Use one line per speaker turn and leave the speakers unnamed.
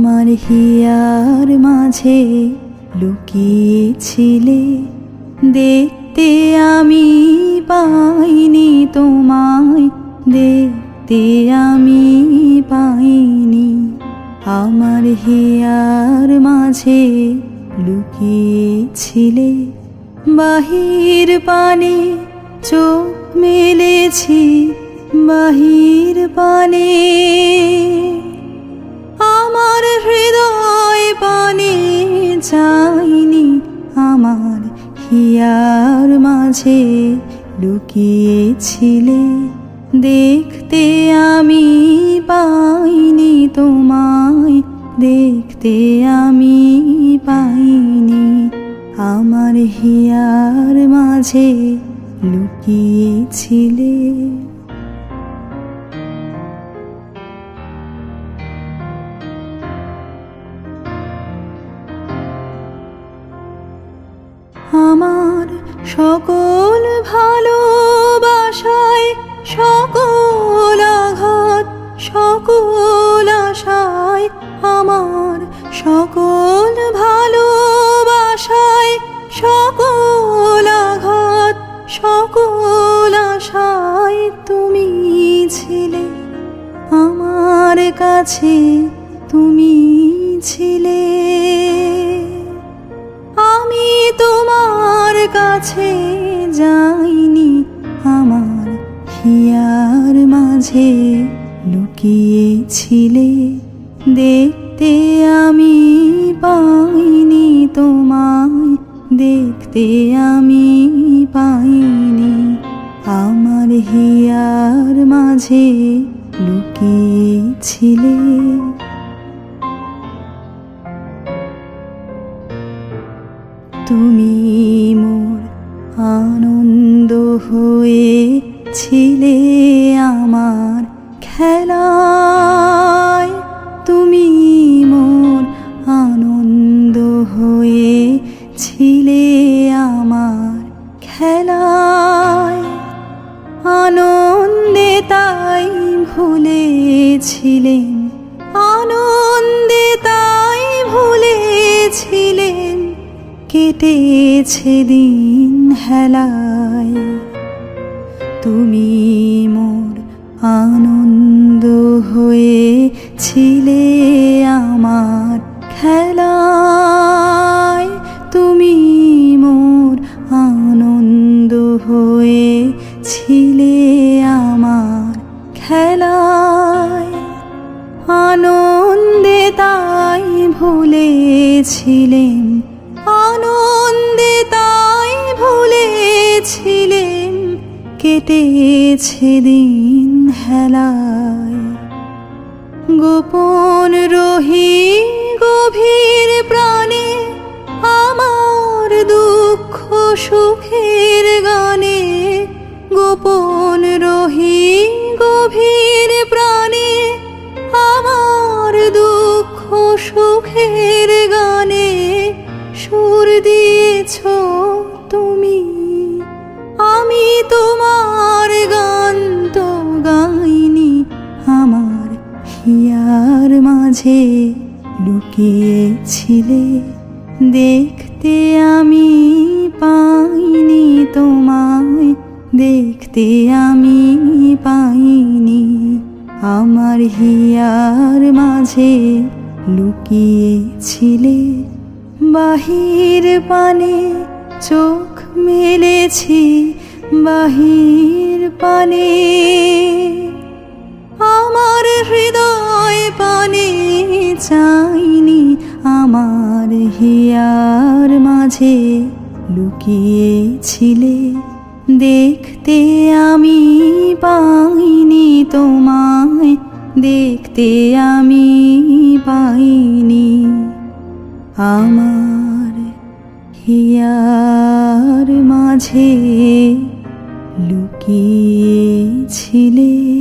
আমার হিয়ার মাঝে লুকিয়েছিলে, দেখতে আমি পাইনি তোমায়, দেখতে আমি পাইনি। আমার হিয়ার মাঝে লুকিয়েছিলে, বাহির পানে চোখ মেলেছি, বাহির পানে আমার হৃদয় পানে চাইনি। আমার হিয়ার মাঝে লুকিয়েছিলে, দেখতে আমি পাইনি তোমায়, দেখতে আমি পাইনি। আমার হিয়ার মাঝে লুকিয়েছিলে। আমার সকল ভালোবাসায়, সকল আঘাত, সকল আশায়, আমার সকল ভালোবাসায়, সকল আঘাত, সকল আশায় তুমি ছিলে। আমার কাছে তুমি ছিলে, আমি তোমার কাছে যাইনি। আমার হিয়ার মাঝে লুকিয়েছিলে, দেখতে আমি পাইনি তোমায়, দেখতে আমি পাইনি। আমার হিয়ার মাঝে লুকিয়েছিলে। তুমি মোর আনন্দ হয়েছিলে আমার খেলায়, তুমি মোর আনন্দ হয়েছিলে আমার খেলায়। আনন্দে তাই ভুলেছিলেন, আনন্দে তাই ভুলেছিলেন, কেটেছে দিন হেলায়। তুমি মোর আনন্দ হয়েছিলে আমার খেলায়, তুমি মোর আনন্দ হয়েছিলে আমার খেলায়। আনন্দে তাই ভুলেছিলেন, আনন্দে তাই ভুলেছিলেন, কেটেছে দিন হেলায়। গোপন রহি গভীর প্রাণে, আমার দুঃখ সুখের গানে, গোপন রহি গভীর প্রাণে, আমার দুঃখ সুখের গানে সুর দিয়েছ তুমি। আমি তোমার গান তো গাইনি, আমার হিয়ার মাঝে লুকিয়েছিলে, দেখতে আমি পাইনি তোমায়, দেখতে আমি পাইনি। আমার হিয়ার মাঝে লুকিয়েছিলে, বাহির পানে চোখ মেলেছি, বাহির পানে আমার হৃদয় পানে চাইনি। আমার হিয়ার মাঝে লুকিয়েছিলে, দেখতে আমি পাইনি তোমায়, দেখতে আমি পাইনি। আমার হিয়ার মাঝে লুকিয়েছিলে।